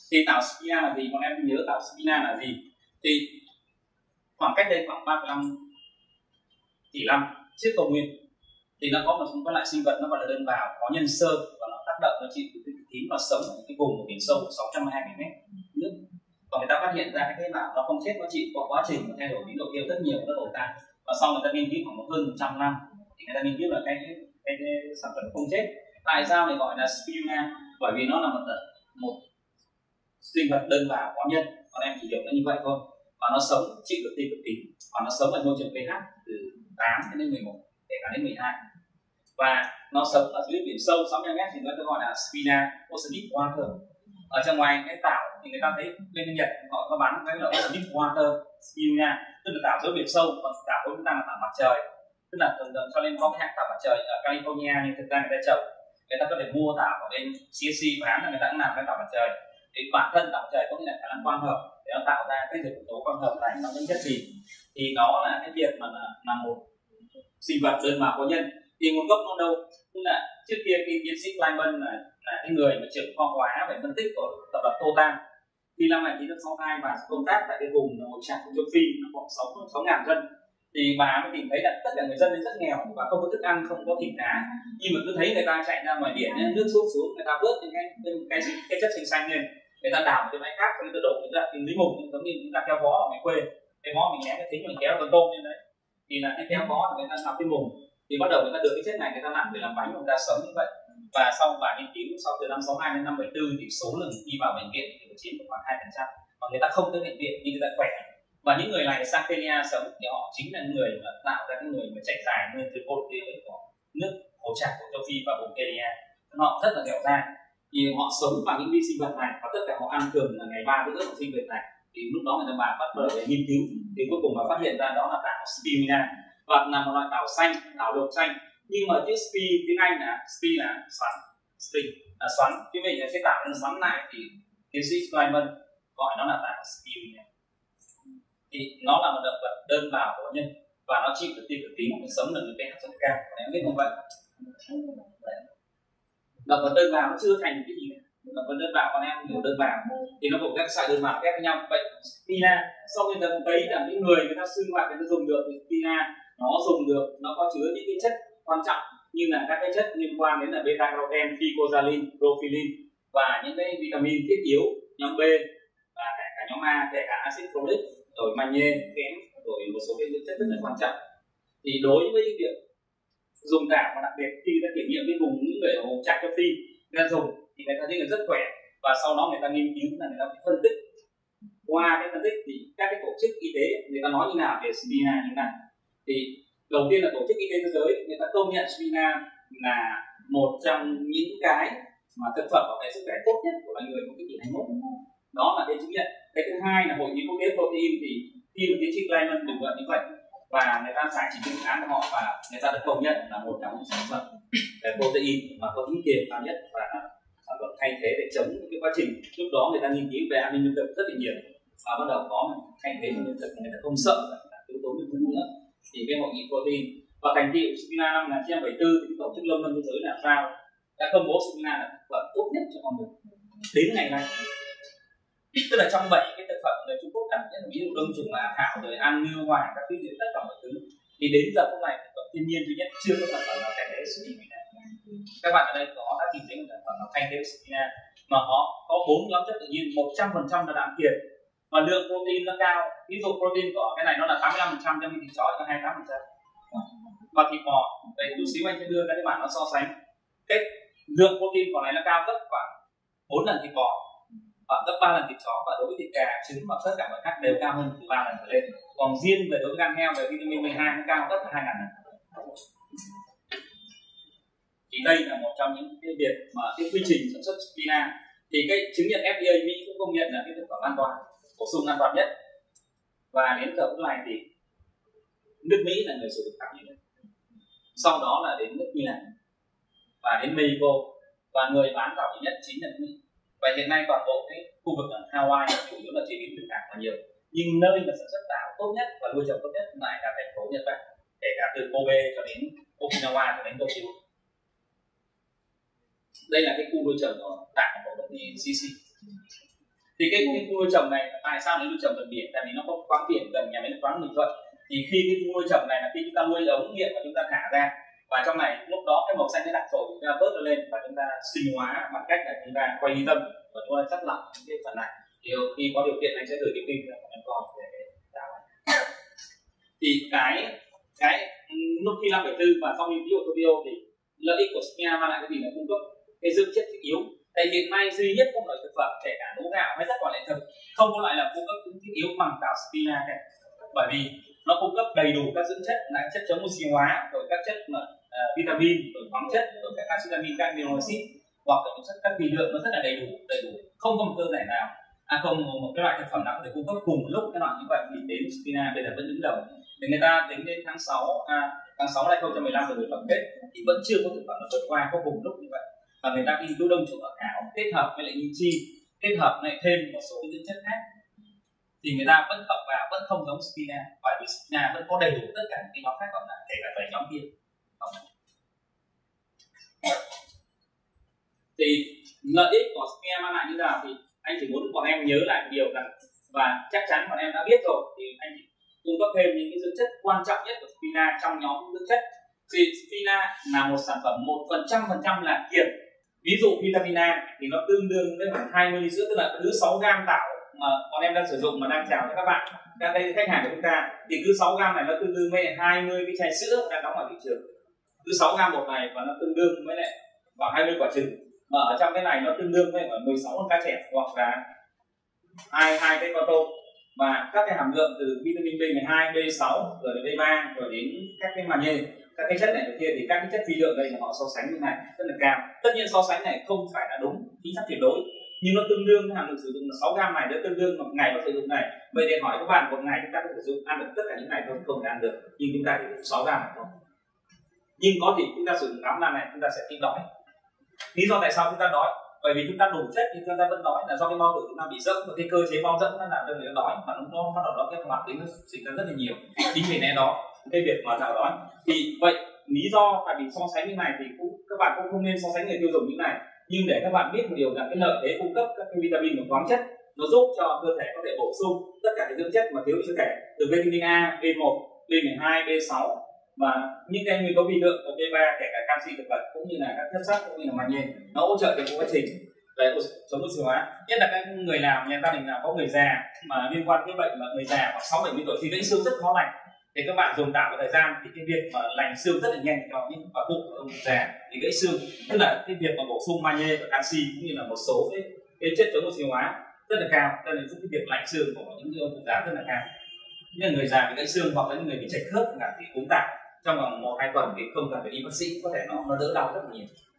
Thì tảo spina là gì? Bọn em nhớ tảo spina là gì? Thì khoảng cách đây khoảng 3,5 tỷ năm trước công nguyên thì nó có một số loại sinh vật nó gọi là đơn bào có nhân sơ và nó tác động, nó chịu cực tím và sống ở cái vùng của biển sâu 620 mét nước. Và người ta phát hiện ra cái tế bào nó không chết, nó chịu qua quá trình thay đổi biến đổi tiêu rất nhiều, nó tồn tại. Và sau người ta nghiên cứu khoảng hơn 100 năm thì người ta nghiên cứu là cái sản phẩm không chết. Tại sao lại gọi là spirulina? Bởi vì nó là một sinh vật đơn bào có nhân, còn em chỉ hiểu nó như vậy thôi. Và nó sống chịu được tiêu cực tím và nó sống ở môi trường pH từ 8 đến 11, kể cả đến 12. Và nó sống ở dưới biển sâu 60 mét thì nó được gọi là spina oceanic water. Ở trong ngoài cái tảo thì người ta thấy bên Nhật họ có bán cái là oceanic water spirulina, tức là tảo dưới biển sâu, còn tảo của chúng ta là tảo mặt trời, tức là thường cho nên có cái hãng tảo mặt trời ở California nhưng thực ra người ta trồng, người ta có thể mua tảo ở bên CSC bán là người ta cũng làm cái tảo mặt trời. Thì bản thân tảo mặt trời có nghĩa là khả năng quang hợp để nó tạo ra cái yếu tố quang hợp này nó những chất gì, thì đó là cái việc mà là một sinh vật đơn bào có nhân. Thì nguồn gốc nó đâu? Tức là trước kia cái tiến sĩ Kleinman là cái người mà trưởng khoa hóa về phân tích của tập đoàn Total. Thì năm 1962 bà công tác tại cái vùng một trạm của châu Phi nó khoảng 6.000 dân. Thì bà mới tìm thấy là tất cả người dân rất nghèo và không có thức ăn, không có thịt cá, nhưng mà cứ thấy người ta chạy ra ngoài biển nước sút xuống, người ta vớt những cái chất xanh xanh lên, người ta đào cái bãi cát, người ta đổ người ta tìm lấy mùng, giống như chúng ta kéo vó ở ngoài quê, cái vó mình ném cái thính mình kéo con tôm lên đấy, thì là cái kéo vó người ta nạp cái mùng, thì bắt đầu người ta đưa cái chất này người ta nặn để làm bánh của người ta sống như vậy. Và sau vài nghiên cứu sau từ năm 62 đến năm 74 thì số lượng đi vào bệnh viện thì chiếm khoảng 2%, và người ta không tới bệnh viện nhưng người ta khỏe. Và những người này sang Kenya sống thì họ chính là người mà tạo ra cái người mà chạy dài nguyên từ cột kia của nước hồ trạch của châu Phi và vùng Kenya. Họ rất là dẻo dai, thì họ sống bằng những vi sinh vật này và tất cả họ ăn thường là ngày 3 bữa của sinh vật này. Thì lúc đó người ta bắt đầu để nghiên cứu thì cuối cùng mà phát hiện ra đó là tảo spirulina, và là một loại tảo xanh, tảo độc xanh. Nhưng mà chữ spi tiếng Anh là spi là xoắn, spi là xoắn, chứ mình sẽ tạo nên xoắn lại thì tiến sĩ Kleinman gọi nó là tảo spirulina. Thì nó là một động vật đơn bào của nhân và nó chịu được tiêu cực tím, nó sống ở pH rất cao. Em biết không vậy? Động vật đơn bào nó chưa thành cái gì cả. Động vật đơn bào con em hiểu đơn bào thì nó gồm các sợi đơn bào ghép với nhau. Vậy spina sau khi ta thấy là những người ta sinh hoạt người ta dùng được thì spina nó dùng được, nó có chứa những cái chất quan trọng như là các cái chất liên quan đến là beta carotene, phycoxaline, profilin và những cái vitamin thiết yếu nhóm B và cả nhóm A, kể cả axit folic, rồi magie, kẽm, rồi một số cái chất rất là quan trọng. Thì đối với việc dùng tảo và đặc biệt khi người ta kiểm nghiệm cái vùng những người ở vùng trạch châu Phi người ta dùng thì người ta thấy là rất khỏe, và sau đó người ta nghiên cứu là người ta phân tích qua cái phân tích thì các cái tổ chức y tế người ta nói như nào về spina như nào. Thì đầu tiên là tổ chức y tế thế giới người ta công nhận spina là một trong những cái mà thực phẩm bảo vệ sức khỏe tốt nhất của loài người trong thế kỷ 21. Đó là cái chứng nhận. Cái thứ hai là hội nghị quốc tế protein, thì khi mà tiến sĩ Kleinman bình luận như vậy và người ta giải trình dự án của họ và người ta được công nhận là một trong những sản phẩm về protein mà có tính kiềm cao nhất và sản phẩm thay thế để chống những cái quá trình lúc đó người ta nghiên cứu về an ninh lương thực rất là nhiều, và bắt đầu có một thay thế cho lương thực, người ta không sợ là yếu tố lương thực nữa. Thì cái hội nghị protein và thành tựu spina năm 1974 thì tổ chức lâm lâm thế giới là FAO đã công bố spina là thực phẩm tốt nhất cho con người đến ngày nay. Tức là trong 7 cái thực phẩm người Trung Quốc cảm nhận ví dụ đông trùng hạ thảo rồi ăn ngư hoàng các thứ gì tất cả mọi thứ, thì đến giờ hôm nay thực phẩm thiên nhiên duy nhất chưa có sản phẩm nào thay thế spina. Các bạn ở đây có đã tìm thấy một sản phẩm nào thay thế spina mà họ có 4 nhóm chất tự nhiên 100% là đạm kiệt và lượng protein nó cao. Ví dụ protein của cái này nó là 85%, trong khi thịt chó là 28%, và thịt bò đây chút xíu anh sẽ đưa ra cái bảng nó so sánh. Cái lượng protein của này nó cao gấp khoảng 4 lần thịt bò, hoặc gấp 3 lần thịt chó, và đối với thịt gà, trứng và tất cả mọi khác đều cao hơn từ 3 lần trở lên. Còn riêng về đối với gan heo về vitamin B2 nó cao gấp 2.000 lần. Thì đây là một trong những cái việc mà cái quy trình sản xuất spina thì cái chứng nhận FDA Mỹ cũng công nhận là cái thực phẩm an toàn, bổ sung an toàn nhất. Và đến giờ phút này thì nước Mỹ là người sử dụng tảo nhiều nhất, sau đó là đến nước Milan và đến Mexico, và người bán tảo nhiều nhất chính là Mỹ. Và hiện nay toàn bộ cái khu vực ở Hawaii chủ yếu là chế biến thủy sản là nhiều, nhưng nơi mà sản xuất tảo tốt nhất và nuôi trồng tốt nhất lại là thành phố Nhật Bản, kể cả từ Kobe cho đến Okinawa cho đến Tokyo. Đây là cái khu nuôi trồng của tảo của công ty CC. Thì cái khu nuôi trồng này tại sao nó nuôi trồng gần biển? Tại vì nó có khoáng biển gần nhà máy nước khoáng Bình Thuận. Thì khi cái khu nuôi trồng này là khi chúng ta nuôi ống nghiệm và chúng ta thả ra, và trong này lúc đó cái màu xanh nó đặc rồi, chúng ta vớt nó lên và chúng ta sinh hóa bằng cách là chúng ta quay ly tâm và chúng ta chất lỏng cái phần này. Thì khi có điều kiện anh sẽ gửi cái phim cho các con để tạo. Thì cái lúc khi 5,4 và sau nghiên cứu của Tokyo thì lợi ích của spina mang lại cái gì là cung cấp cái dưỡng chất thiết yếu. Tại hiện nay duy nhất các loại thực phẩm kể cả lúa gạo hay tất cả loại thực không có loại là cung cấp những thiết yếu bằng tảo spina cả, bởi vì nó cung cấp đầy đủ các dưỡng chất là chất chống oxy hóa, rồi các chất mà vitamin, rồi khoáng chất, rồi các acid amin, các amino acid, hoặc là các vi lượng nó rất là đầy đủ, không có một cơ thể nào không một cái loại thực phẩm nào có thể cung cấp cùng lúc cái loại như vậy. Thì đến spina bây giờ vẫn đứng đầu. Thì người ta tính đến tháng 6 năm 2015 rồi tổng kết thì vẫn chưa có thực phẩm nào vượt qua có cùng lúc như vậy. Và người ta nghiên cứu đông trùng hạ thảo kết hợp với lại linh chi, kết hợp lại thêm một số dưỡng chất khác, thì người ta vẫn cộng vào vẫn không giống spina, bởi vì spina vẫn có đầy đủ tất cả những cái nhóm khác còn lại, kể cả 7 nhóm kia. Thì lợi ích của spina mang lại như thế nào thì anh chỉ muốn bọn em nhớ lại điều rằng, và chắc chắn bọn em đã biết rồi, thì anh chỉ cung cấp thêm những cái dưỡng chất quan trọng nhất của spina trong nhóm dưỡng chất. Thì spina là một sản phẩm 100% là kiềm. Ví dụ vitamin A thì nó tương đương với khoảng 20 ly sữa, tức là cứ 6 gram tảo mà bọn em đang sử dụng mà đang chào cho các bạn, các đây khách hàng của chúng ta, thì cứ 6 gram này nó tương đương với 20 cái chai sữa đang đóng ở thị trường. Cứ 6 gram bột này và nó tương đương với lại khoảng 20 quả trứng, mà ở trong cái này nó tương đương với khoảng 16 con cá chép hoặc là hai cái con tôm. Và các cái hàm lượng từ vitamin B12, B6 rồi đến B3 rồi đến các cái magie, các cái chất này kia, thì các cái chất vi lượng đây là họ so sánh như này rất là cao. Tất nhiên so sánh này không phải là đúng chính xác tuyệt đối, nhưng nó tương đương với hàm lượng sử dụng là 6 gram này, nó tương đương một ngày có sử dụng này. Vậy để hỏi các bạn một ngày chúng ta có sử dụng ăn được tất cả những này không? Không thể ăn được, nhưng chúng ta chỉ dùng 6 gram này thôi. Nhưng có thì chúng ta sử dụng 8 gram này chúng ta sẽ ít đói. Lý do tại sao chúng ta đói? Bởi vì chúng ta đủ chất nhưng chúng ta vẫn đói là do cái bao tử chúng ta bị rỗng, và cái cơ chế bao rỗng nó làm cho người ta đói, mà nó bắt đầu đó cái hoạt tính nó sinh ra rất là nhiều. Chính vì lẽ đó cái việc mà tạo đói. Thì vậy lý do tại vì so sánh như này thì các bạn cũng không nên so sánh người tiêu dùng như này, nhưng để các bạn biết một điều là cái lợi thế cung cấp các cái vitamin và khoáng chất nó giúp cho cơ thể có thể bổ sung tất cả những dưỡng chất mà thiếu cho cơ thể, từ vitamin A, B1, B12, B6 và những cái nguyên tố vi lượng của B3, kể cả canxi thực vật cũng như là các chất sắt cũng như là magie, nó hỗ trợ cho quá trình về chống oxy hóa. Nhất là các người làm nhà gia đình nào có người già mà liên quan đến bệnh mà người già khoảng 60-70 tuổi thì gãy xương rất khó lành, thì các bạn dùng tạm một thời gian thì cái việc mà lành xương rất là nhanh cho những bà cụ ông già thì gãy xương, tức là cái việc mà bổ sung magie và canxi cũng như là một số cái chất chống oxy hóa rất là cao, cho nên giúp cái việc lành xương của những ông cụ già rất là cao. Nhưng người già bị gãy xương hoặc là những người bị chệch khớp thì cúm tạm trong vòng 1-2 tuần thì không cần phải đi bác sĩ, có thể nó đỡ đau rất là nhiều.